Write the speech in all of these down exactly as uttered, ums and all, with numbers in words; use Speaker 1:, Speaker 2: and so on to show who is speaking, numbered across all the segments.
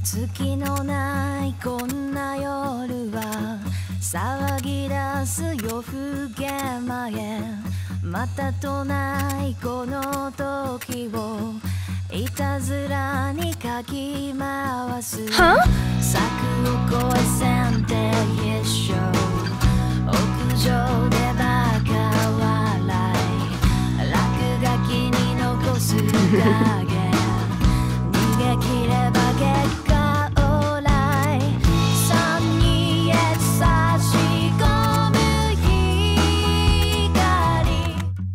Speaker 1: 月のないこんな夜は騒ぎ出す夜更け前、またとないこの時をいたずらにかき回す。
Speaker 2: は？
Speaker 1: 柵を越え線で一生屋上でバカ笑い、落書きに残す影逃げ切れば結果オーライ、三にへ差し込む光。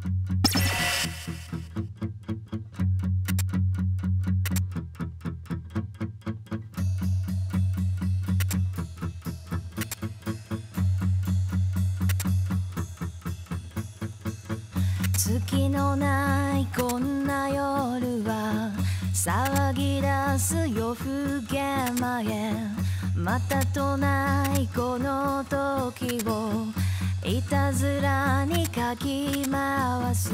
Speaker 1: 月のないこんな夜は騒ぎ出す夜更け前、またとないこの時をいたずらにかき回す。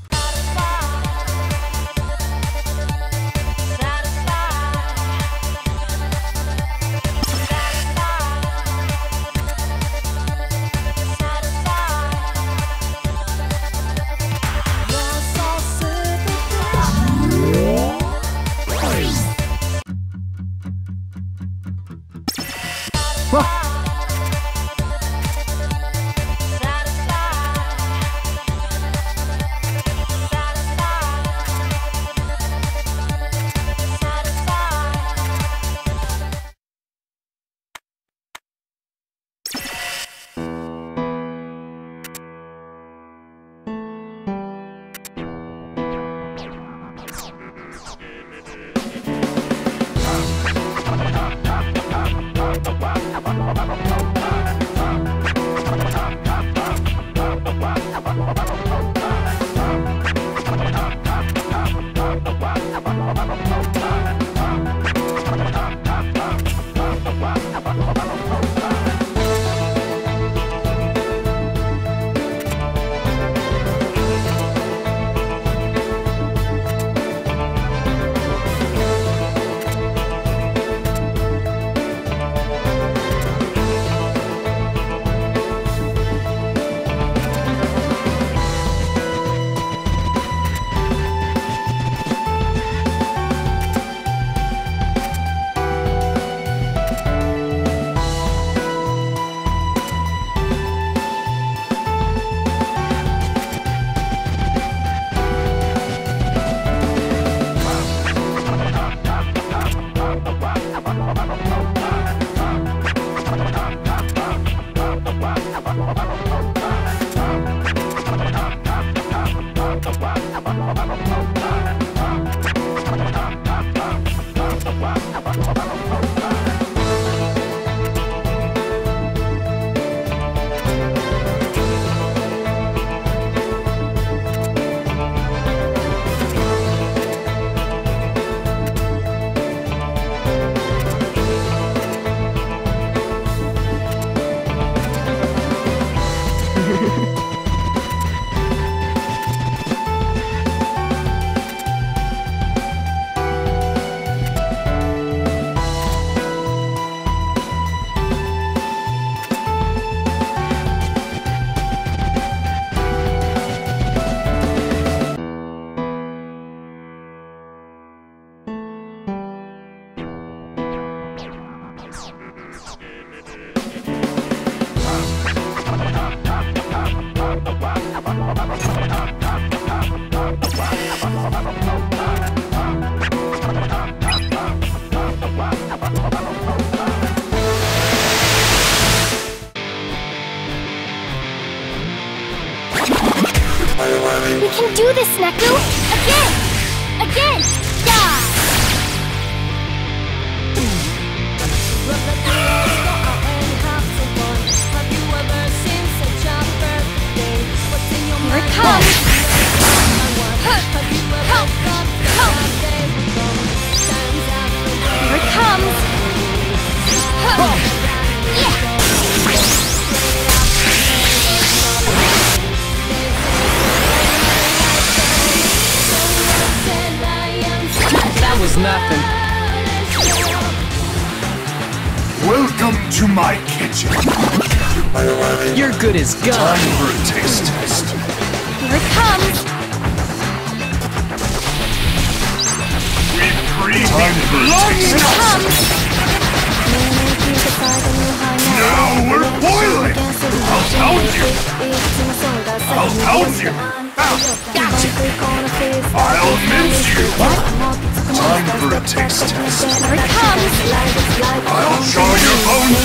Speaker 2: We can do this, Neku! Again! Again! Die! Here it comes! Here it comes!
Speaker 3: That was nothing. Welcome to my kitchen.
Speaker 4: You're good as gone.
Speaker 3: Time for a taste test.
Speaker 2: Here it comes!
Speaker 3: We've created time for a taste
Speaker 2: Here it
Speaker 3: test.
Speaker 2: comes!
Speaker 3: Now we're boiling. I'll pound you. I'll pound you.
Speaker 4: Gotcha!
Speaker 3: I'll mince you. Time for a taste test.
Speaker 2: Here it comes!
Speaker 3: I'll show your bones.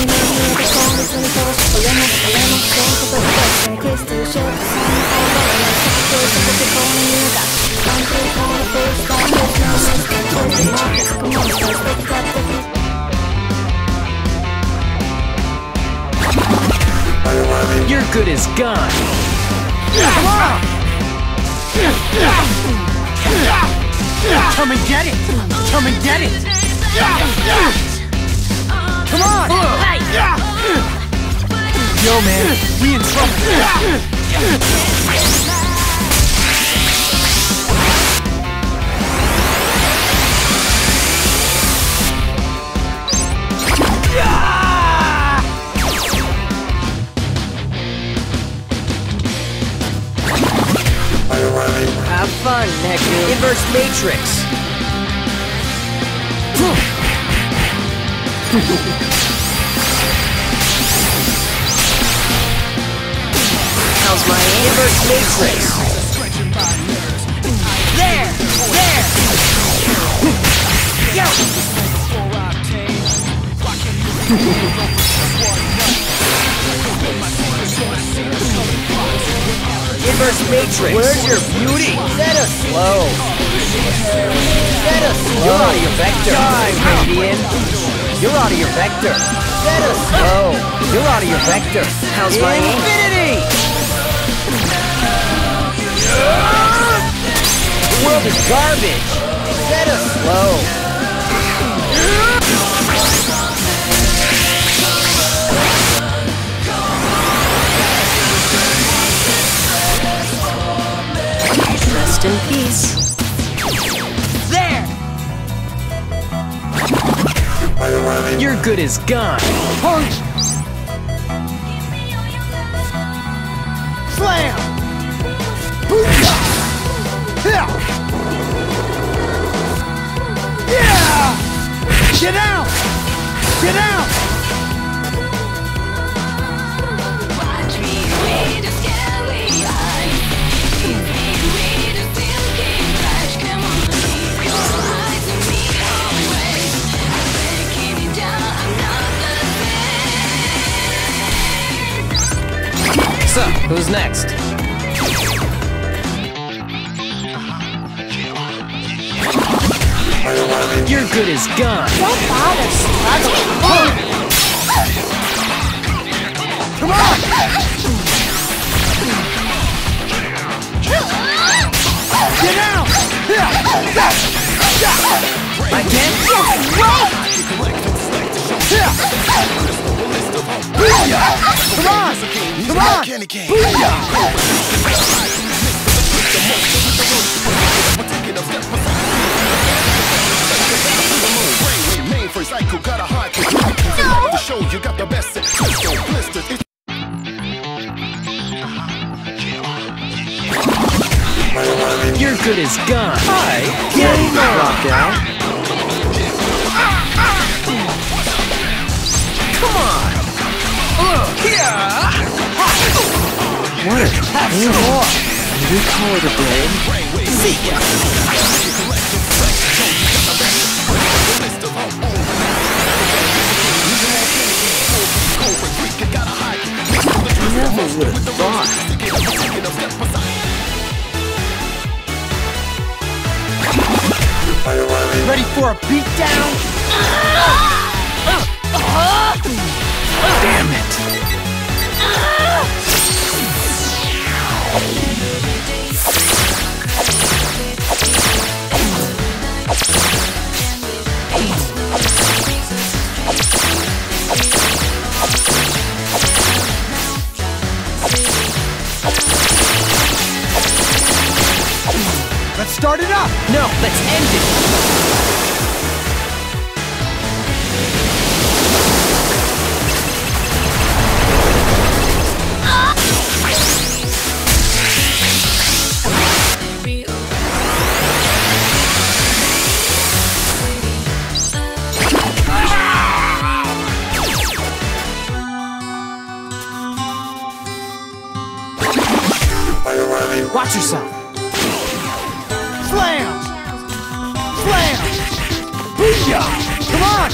Speaker 4: You're good as gone. Come on! Come and get it! Come and get it! Come on! Yo, man, we in trouble. Have fun, Neku. Inverse Matrix. How's my inverse matrix? There! There! Yo! Inverse matrix. Where's your beauty? Set us slow. Set us slow. You're out of your vector. Die, Radiant. You're out of your vector. Set us slow. You're out of your vector. How's my infinity? The world is garbage. Set us slow. Rest in peace. There! You're good as gone. Punch! Slam! Booyah! Yeah! Yeah! Get out! Get out! So, who's next? You're good as gone.
Speaker 2: Don't bother struggling.
Speaker 4: Come on! Get out! I can't. Booyah! Come on! Come on! Booyah! You're good as gone. Hi, game rock out. Come on. Uh, yeah. What? Have some more. We call it a blade. See ya. Never would have thought. Ready for a beatdown? Damn it! Let's start it up! No, let's end it! Watch yourself. Slam! Slam! Booyah! Come on!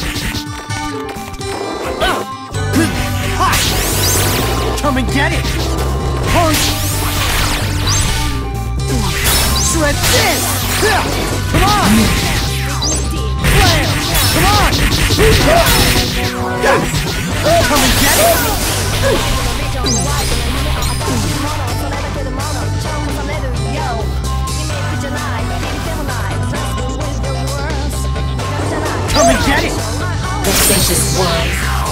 Speaker 4: Uh. Ha! Come and get it! Punch! Shred this! Come on! Slam! Come on! Come and get it! Come and get it!
Speaker 1: Vexatious one.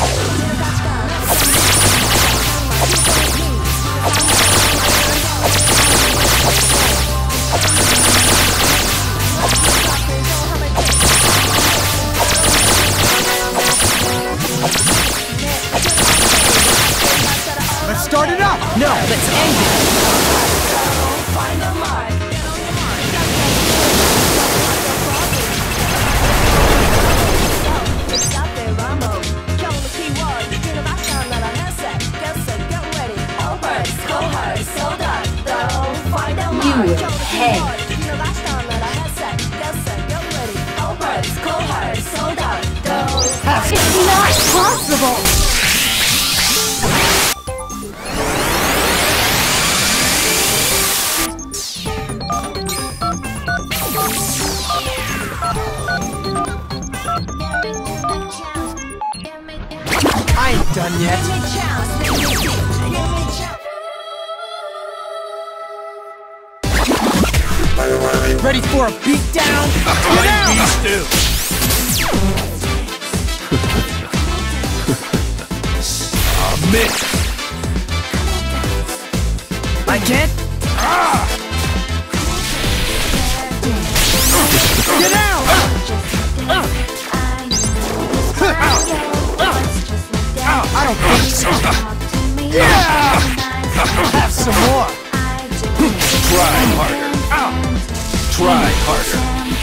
Speaker 4: Let's start it up! No, let's end it!
Speaker 1: You head.
Speaker 2: It's not possible!
Speaker 4: I ain't done yet. Ready for a beatdown? Get out!
Speaker 3: Mitt!
Speaker 4: I can't. Ah! Get out! I don't think so. Yeah! Have some more.
Speaker 3: Try harder. Try harder.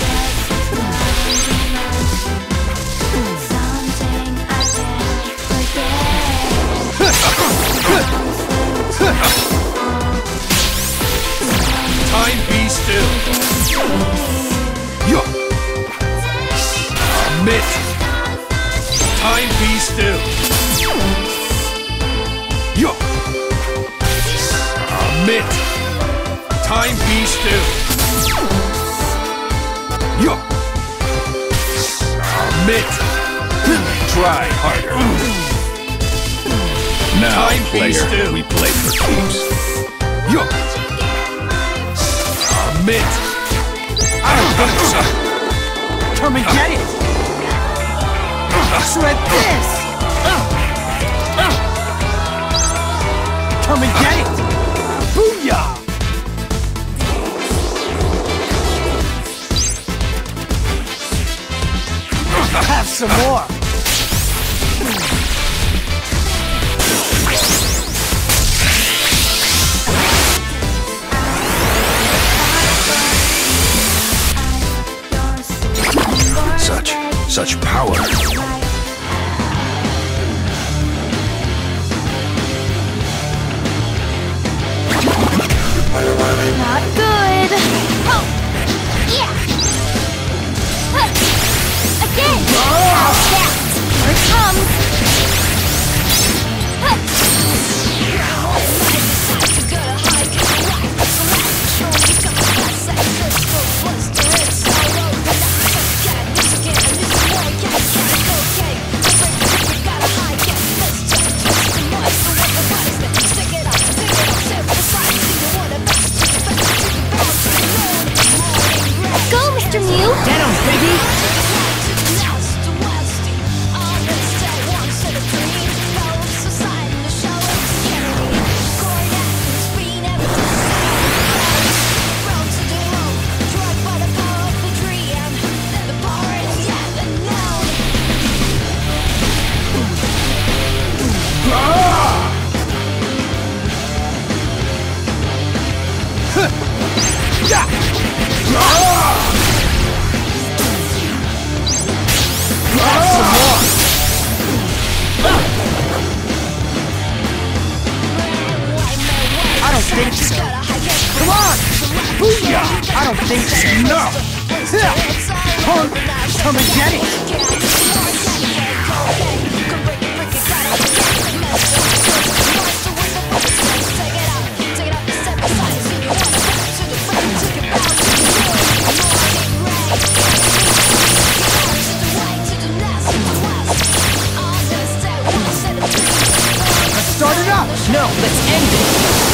Speaker 3: Time be still. Yo. Mitt. Time be still. Yo. Mitt. Time be still. Yo. Mitt. Try harder. Now, time player, we play for keeps. Yo. Mitt. I don't think so.
Speaker 4: Come and get it. Shred this. Come and get it. Booyah! Have some more.
Speaker 3: Such, such power.
Speaker 2: Not good! Oh! Yeah! Huh. Again! How's that? Here it comes! Huh. Go, Mister Mew!
Speaker 4: Get him, baby! I don't think so. Come on!
Speaker 3: Booyah!
Speaker 4: I don't think so.
Speaker 3: Enough!
Speaker 4: Punk, come and get it! Let's start it up! No, let's end it!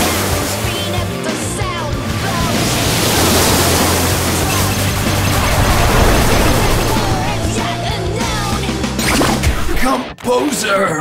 Speaker 3: Composer!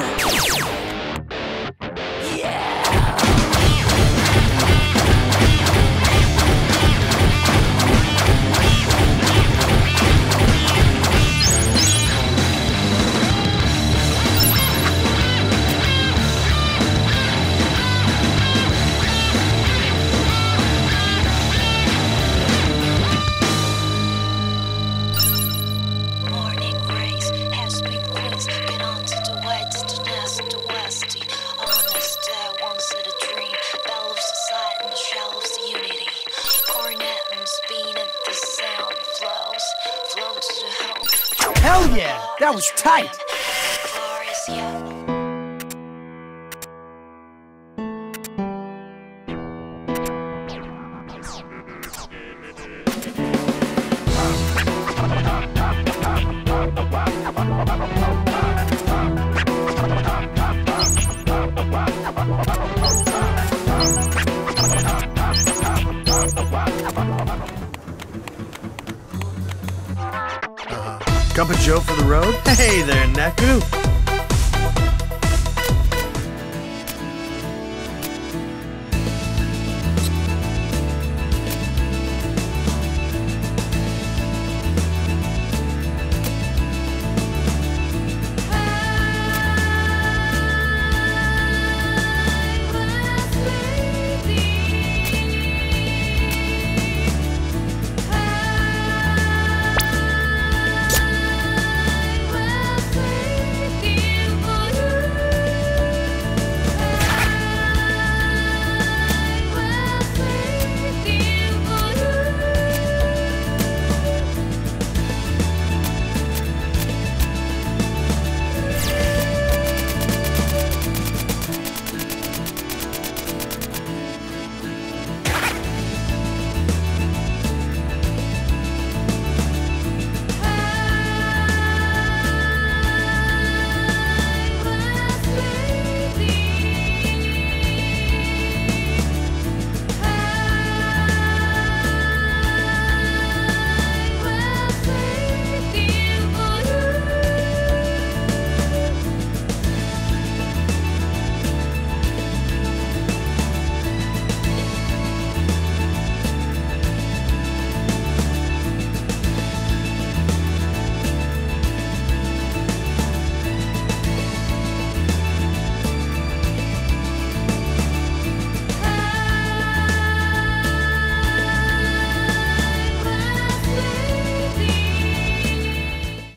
Speaker 1: Morning rays has been quiz, been on to the west, to nest, to westy. Honest, uh, once at a dream, bell of society in the shell of the unity. Cornet and spin at the sound flows, flow to the hope.
Speaker 4: Hell yeah, that was tight!
Speaker 1: Far as you.
Speaker 3: Cup of Joe for the road? Hey there, Neku.